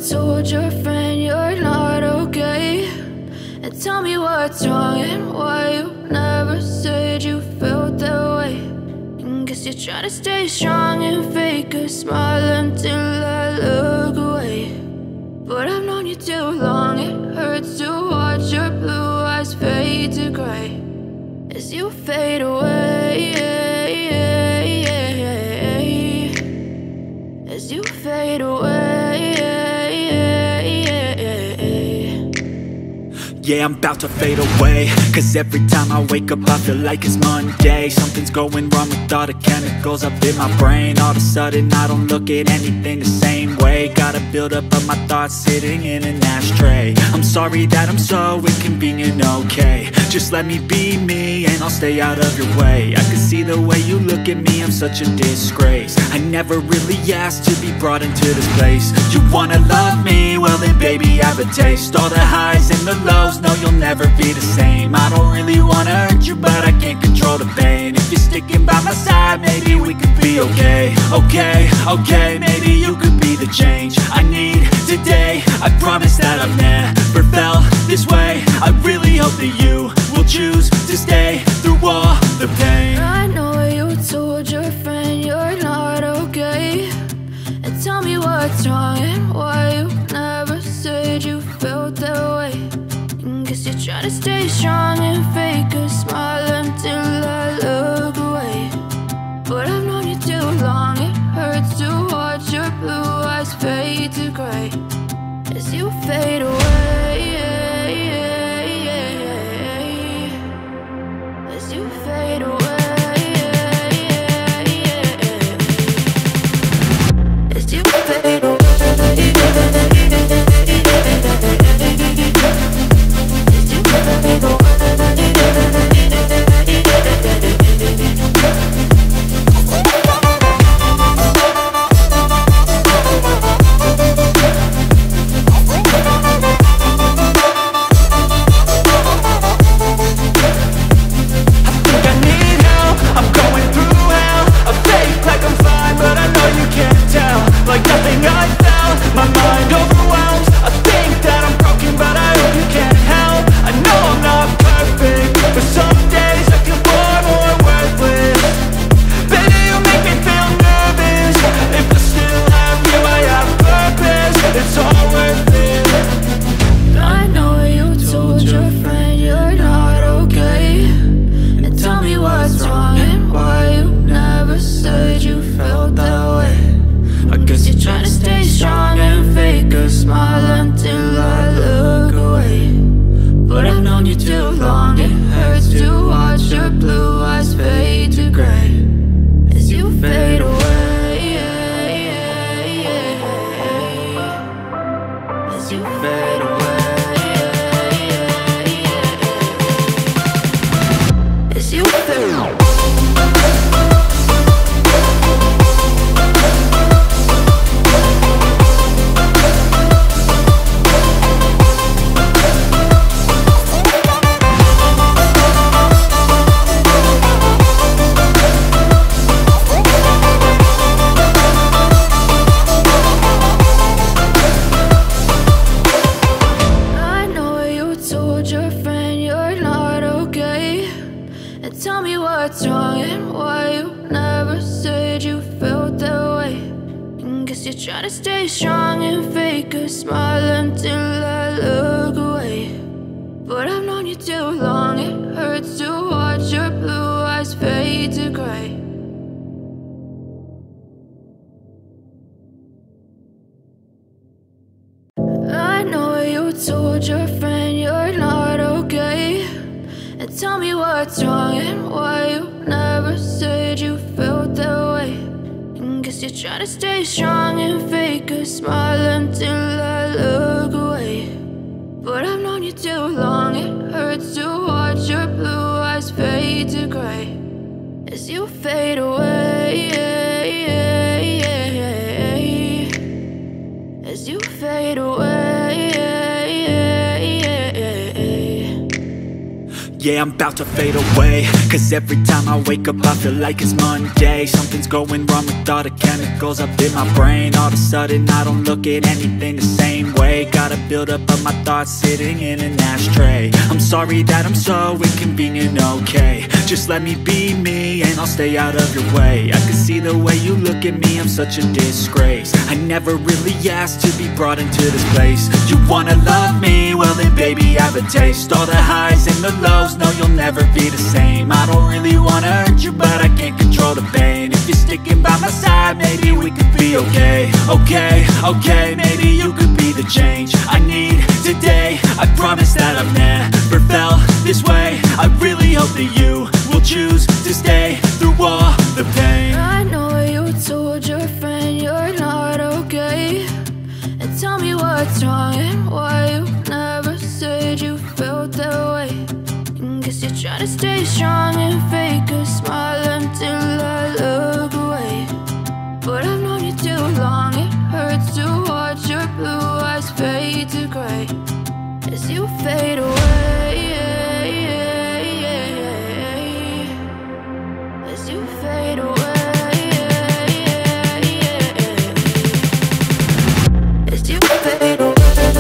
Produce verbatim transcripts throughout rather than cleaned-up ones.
told your friend you're not okay, and tell me what's wrong and why you never said you felt that way. And guess you're trying to stay strong and fake a smile until I look away. But I've known you too long, it hurts to watch your blue eyes fade to gray as you fade away, as you fade away. Yeah, I'm about to fade away, cause every time I wake up I feel like it's Monday. Something's going wrong with all the chemicals up in my brain. All of a sudden I don't look at anything the same way. Got a build up of my thoughts sitting in an ashtray. I'm sorry that I'm so inconvenient, okay. Just let me be me and I'll stay out of your way. I can see the way you look at me, I'm such a disgrace. I never really asked to be brought into this place. You wanna love me? Well then baby I have a taste. All the highs and the lows, no, you'll never be the same. I don't really wanna hurt you, but I can't control the pain. If you're sticking by my side, maybe we could be okay. Okay, okay, maybe you could be the change I need today. I promise that I've never felt this way. I really hope that you will choose to stay through all the pain. I know you told your friend you're not okay, and tell me what's wrong and why you never said you felt that way. Guess you're trying to stay strong and fake a smile until I look away. But I've known you too long, it hurts to watch your blue eyes fade to gray as you fade away, as you fade away, as you fade away. Yeah, I'm about to fade away, cause every time I wake up I feel like it's Monday. Something's going wrong with all the chemicals up in my brain. All of a sudden I don't look at anything the same way. Got a build up of my thoughts sitting in an ashtray. I'm sorry that I'm so inconvenient, okay. Just let me be me and I'll stay out of your way. I can see the way you look at me, I'm such a disgrace. I never really asked to be brought into this place. You wanna love me? Well then baby, have a taste. All the highs and the lows, no, you'll never be the same. I don't really wanna hurt you, but I can't control the pain. If you're sticking by my side, maybe we could be okay. Okay, okay, maybe you could be the change I need today. I promise that I've never felt this way. I really hope that you will choose to stay through all the pain. I know you told your friend you're not okay, and tell me what's wrong and why you never said you felt that way. Guess you're trying to stay strong and fake a smile until I look away. But I've known you too long, it hurts to watch your blue eyes fade to gray as you fade away. As you fade away. As you fade away.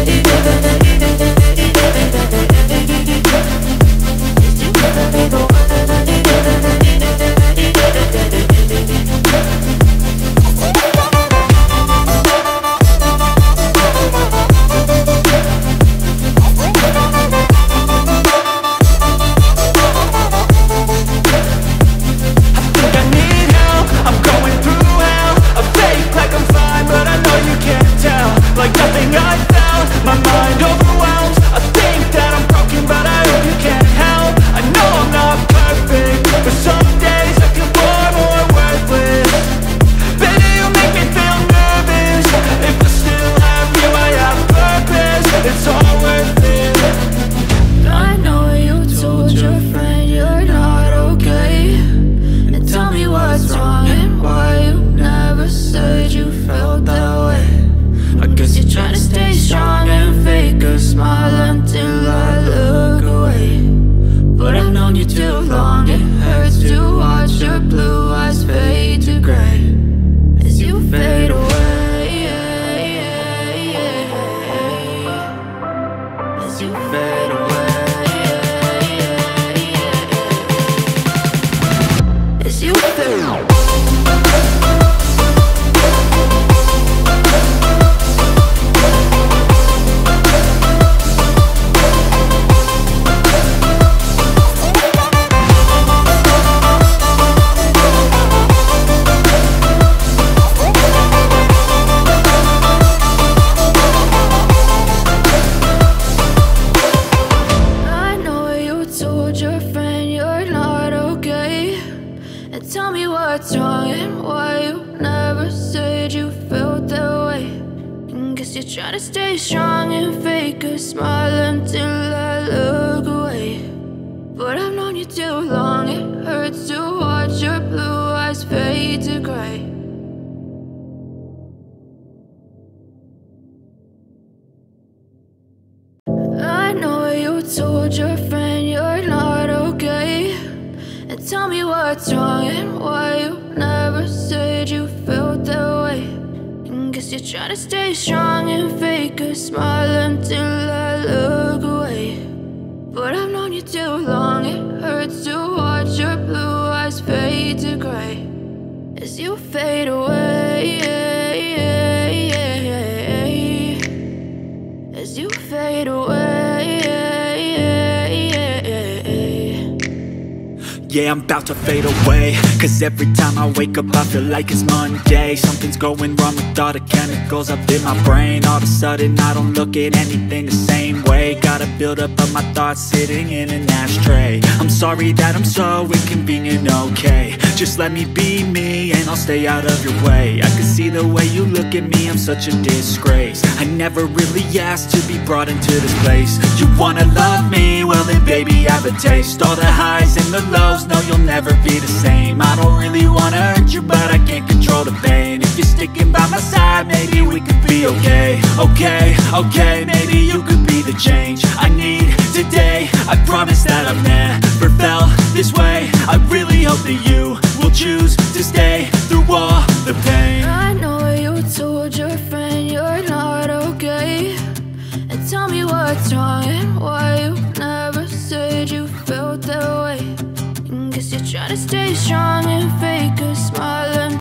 Yeah, I'm about to fade away, cause every time I wake up I feel like it's Monday. Something's going wrong with all the chemicals up in my brain. All of a sudden I don't look at anything the same way. Got a build up of my thoughts sitting in an ashtray. I'm sorry that I'm so inconvenient, okay. Just let me be me and I'll stay out of your way. I can see the way you look at me, I'm such a disgrace. I never really asked to be brought into this place. You wanna love me? Well then baby, have a taste. All the highs and the lows, no, you'll never be the same. I don't really wanna hurt you, but I can't control the pain. If you're sticking by my side, maybe we could be okay. Okay, okay, maybe you could be the change I need today. I promise that I've never felt this way. I really hope that you will choose to stay through all the pain. I know you told your friend you're not okay, and tell me what's wrong and why you never said you felt that way. And guess you're trying to stay strong and fake a smile and